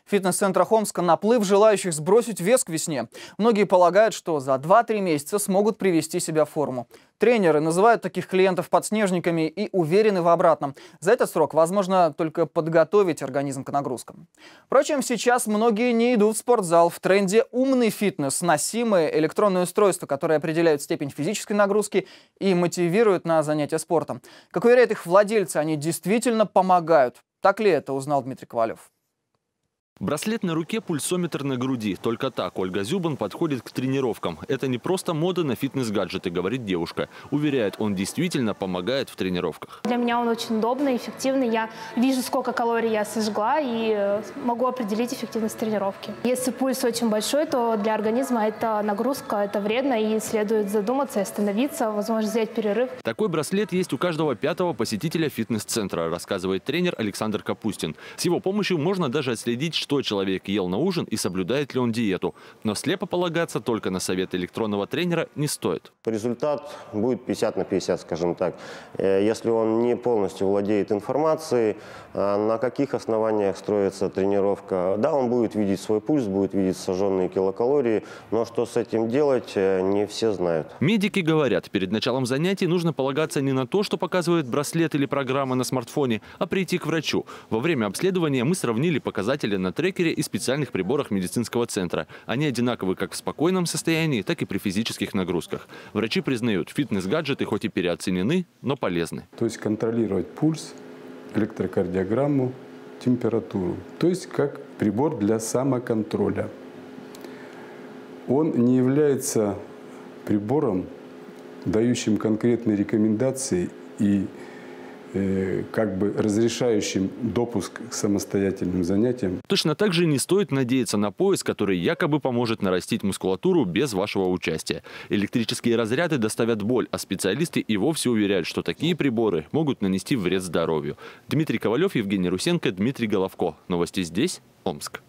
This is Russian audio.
В фитнес-центрах Омска наплыв желающих сбросить вес к весне. Многие полагают, что за 2-3 месяца смогут привести себя в форму. Тренеры называют таких клиентов подснежниками и уверены в обратном. За этот срок возможно только подготовить организм к нагрузкам. Впрочем, сейчас многие не идут в спортзал. В тренде умный фитнес, носимые электронные устройства, которые определяют степень физической нагрузки и мотивируют на занятия спортом. Как уверяют их владельцы, они действительно помогают. Так ли это, узнал Дмитрий Ковалев. Браслет на руке, пульсометр на груди. Только так Ольга Зюбан подходит к тренировкам. Это не просто мода на фитнес-гаджеты, говорит девушка. Уверяет, он действительно помогает в тренировках. Для меня он очень удобный, эффективный. Я вижу, сколько калорий я сожгла, и могу определить эффективность тренировки. Если пульс очень большой, то для организма это нагрузка, это вредно, и следует задуматься и остановиться, возможно, взять перерыв. Такой браслет есть у каждого 5-го посетителя фитнес-центра, рассказывает тренер Александр Капустин. С его помощью можно даже отследить, что человек ел на ужин и соблюдает ли он диету. Но слепо полагаться только на совет электронного тренера не стоит. Результат будет 50 на 50, скажем так. Если он не полностью владеет информацией, на каких основаниях строится тренировка. Да, он будет видеть свой пульс, будет видеть сожженные килокалории, но что с этим делать, не все знают. Медики говорят, перед началом занятий нужно полагаться не на то, что показывает браслет или программа на смартфоне, а прийти к врачу. Во время обследования мы сравнили показатели на трекере и специальных приборах медицинского центра. Они одинаковы как в спокойном состоянии, так и при физических нагрузках. Врачи признают, фитнес-гаджеты хоть и переоценены, но полезны. То есть контролировать пульс, электрокардиограмму, температуру. То есть как прибор для самоконтроля. Он не является прибором, дающим конкретные рекомендации и как бы разрешающим допуск к самостоятельным занятиям. Точно так же не стоит надеяться на пояс, который якобы поможет нарастить мускулатуру без вашего участия. Электрические разряды доставят боль, а специалисты и вовсе уверяют, что такие приборы могут нанести вред здоровью. Дмитрий Ковалев, Евгений Русенко, Дмитрий Головко. Новости здесь, Омск.